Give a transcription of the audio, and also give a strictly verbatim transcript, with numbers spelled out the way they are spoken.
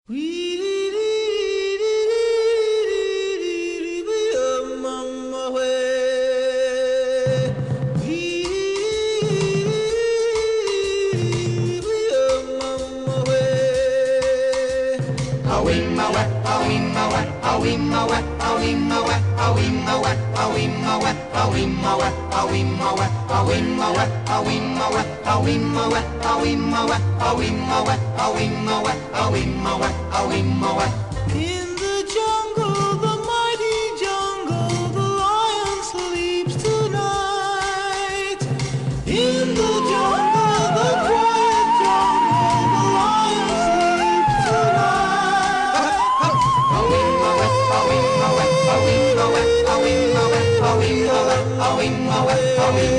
In the jungle, the mighty jungle, the lion sleeps tonight. In the jungle, the quiet jungle, the lion sleeps tonight. Away, away, away, away, away, away, away, away, away, away, away,